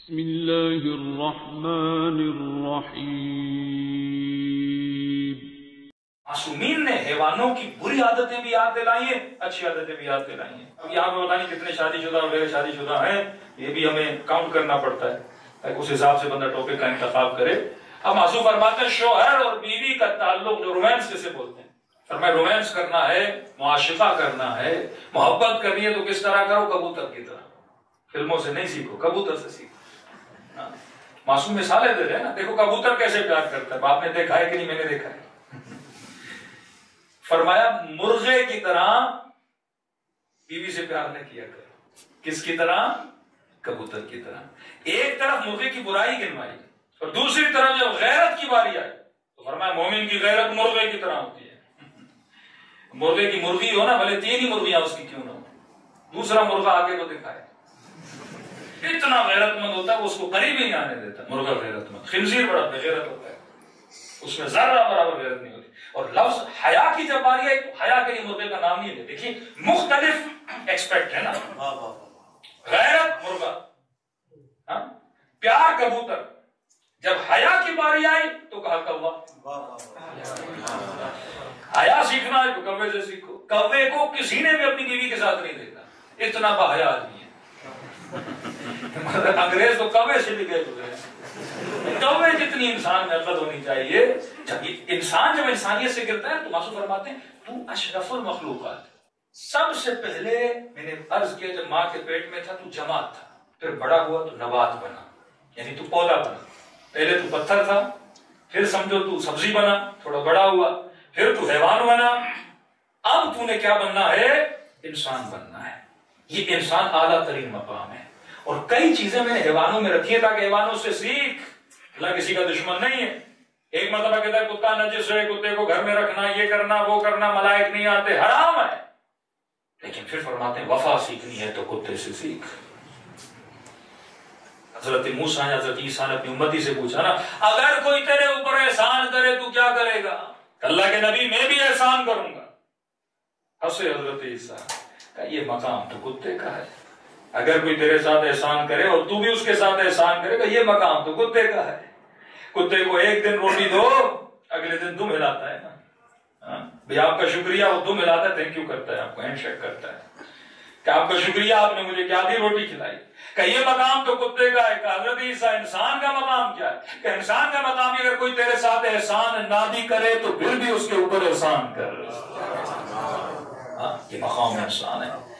بسم اللہ الرحمن الرحیم۔ معصومین نے حیوانوں کی بری عادتیں بھی یاد دلائی ہیں، اچھی عادتیں بھی یاد دلائی ہیں۔ اب یہاں پہ پتہ نہیں کتنے شادی شدہ اور غیر شادی شدہ ہیں، یہ بھی ہمیں کاؤنٹ کرنا پڑتا ہے تاکہ اس حساب سے بندہ ٹاپک کا انتخاب کرے۔ اب معصوم فرماتے ہیں شوہر اور بیوی کا تعلق جو رومانس جسے بولتے ہیں، فرمایا رومانس کرنا ہے، معاشقہ کرنا ہے، محبت کرنی ہے تو کس طرح کرو؟ کبوتر کی طرح۔ فلموں سے نہیں سیکھو، کبوتر سے سیکھو۔ معصوم مثالیں دے رہے ہیں نا، دیکھو کبوتر کیسے پیار کرتا ہے، آپ نے دیکھا ہے کہ نہیں؟ میں نے دیکھا ہے۔ فرمایا مرغے کی طرح بیوی سے پیار نہ کیا کرو۔ کس کی طرح؟ کبوتر کی طرح۔ ایک طرف مرغے کی برائی گنوائی اور دوسری طرف جب غیرت کی باری آئی تو فرمایا مومن کی غیرت مرغے کی طرح ہوتی ہے۔ مرغے کی مرغی ہو نا، بھلے 3 ہی مرغیاں اس کی کیوں نہ ہو، دوسرا مرغا آگے تو دکھائے، اتنا غیرت مند ہوتا ہے وہ اس کو قریب ہی نہیں آنے دیتا۔ مرغا غیرت مند، خنزیر بڑا بے غیرت ہوتا ہے، اس میں ذرہ برابر غیرت نہیں ہوتی۔ اور لفظ حیا کی جب باری آئی تو حیا کے لیے مرغے کا نام نہیں ہے۔ دیکھیے مختلف ایکسپیکٹ ہے نا، غیرت مرغا، پیار کبوتر۔ جب حیا کی باری آئی تو کہا کوا۔ حیا سیکھنا ہے تو کوے سے سیکھو۔ کوے کو کسی نے بھی اپنی بیوی کے ساتھ نہیں دیکھا، اتنا باحیا آدمی ہے۔ انگریز تو کوے سے بھی گئے ہوئے ہیں۔ کوے جتنی انسان میں عقل ہونی چاہیے۔ جب انسان جب انسانیت سے گرتا ہے تو معصوم فرماتے ہیں تو اشرف المخلوقات۔ سب سے پہلے میں نے عرض کیا جب ماں کے پیٹ میں تھا تو جماد تھا، پھر بڑا ہوا تو نبات بنا، یعنی تو پودا بنا۔ پہلے تو پتھر تھا، پھر سمجھو تو سبزی بنا، تھوڑا بڑا ہوا، پھر تو حیوان بنا، اب تو نے کیا بننا ہے؟ انسان بننا ہے۔ یہ انسان اعلیٰ ترین مقام ہے۔ اور کئی چیزیں میں نے حیوانوں میں رکھی ہیں تاکہ حیوانوں سے سیکھ۔ اللہ کسی کا دشمن نہیں ہے۔ ایک مرتبہ کہتا ہے کتا نجس ہے، کتے کو گھر میں رکھنا، یہ کرنا وہ کرنا، ملائک نہیں آتے، حرام ہے۔ لیکن پھر فرماتے ہیں وفا سیکھنی ہے تو کتے سے سیکھ۔ حضرت موسیٰ نے حضرت عیسیٰ نے اپنی امتی سے پوچھا نا، اگر کوئی تیرے اوپر احسان کرے تو کیا کرے گا؟ اللہ کے نبی میں بھی احسان کروں گا۔ ہنسے حضرت عیسیٰ، کہ یہ مقام تو کتے کا ہے۔ اگر کوئی تیرے ساتھ احسان کرے اور تو بھی اس کے ساتھ احسان کرے گا، یہ مقام تو کتے کا ہے۔ کتے کو ایک دن روٹی دو، اگلے دن دم ہلاتا ہے نا، بھئی آپ کا شکریہ، وہ دم ہلاتا ہے، تھینک یو کرتا ہے، آپ کو ہینڈ شیک کرتا ہے کہ آپ کا شکریہ، آپ نے مجھے کیا دی؟ روٹی کھلائی۔ کہ یہ مقام تو کتے کا ہے۔ کہ حضرت عیسیٰ انسان کا مقام کیا ہے؟ کہ انسان کا مقام اگر کوئی تیرے ساتھ احسان نہ بھی کرے تو پھر بھی اس کے اوپر احسان کر۔ یہ مقام انسان ہے۔